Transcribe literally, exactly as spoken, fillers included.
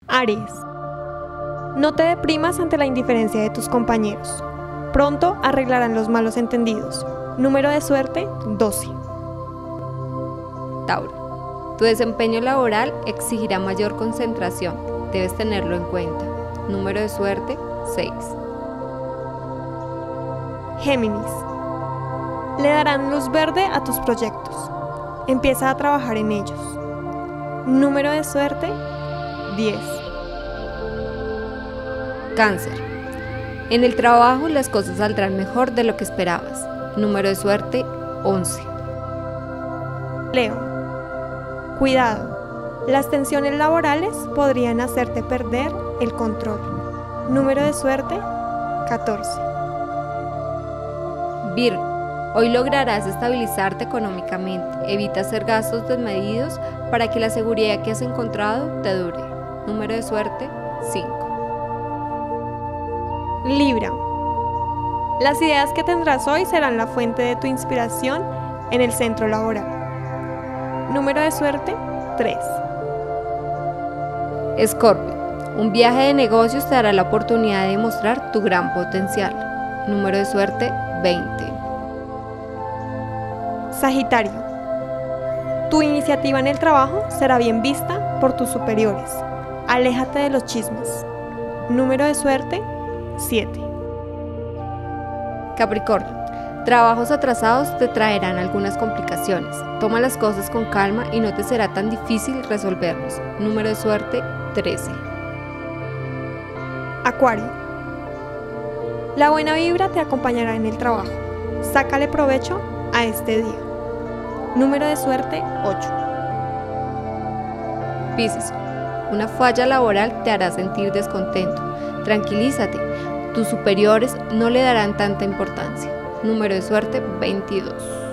Aries. No te deprimas ante la indiferencia de tus compañeros. Pronto arreglarán los malos entendidos. Número de suerte, doce. Tauro. Tu desempeño laboral exigirá mayor concentración. Debes tenerlo en cuenta. Número de suerte, seis. Géminis. Le darán luz verde a tus proyectos. Empieza a trabajar en ellos. Número de suerte, diez. Cáncer. En el trabajo las cosas saldrán mejor de lo que esperabas. Número de suerte, once. Leo. Cuidado. Las tensiones laborales podrían hacerte perder el control. Número de suerte, catorce. Virgo. Hoy lograrás estabilizarte económicamente. Evita hacer gastos desmedidos para que la seguridad que has encontrado te dure. Número de suerte, cinco. Libra. Las ideas que tendrás hoy serán la fuente de tu inspiración en el centro laboral. Número de suerte, tres. Escorpio. Un viaje de negocios te dará la oportunidad de demostrar tu gran potencial. Número de suerte, veinte. Sagitario. Tu iniciativa en el trabajo será bien vista por tus superiores. Aléjate de los chismes. Número de suerte, siete. Capricornio. Trabajos atrasados te traerán algunas complicaciones. Toma las cosas con calma y no te será tan difícil resolverlos. Número de suerte, trece. Acuario. La buena vibra te acompañará en el trabajo. Sácale provecho a este día. Número de suerte, ocho. Piscis. Una falla laboral te hará sentir descontento. Tranquilízate. Tus superiores no le darán tanta importancia. Número de suerte, veintidós.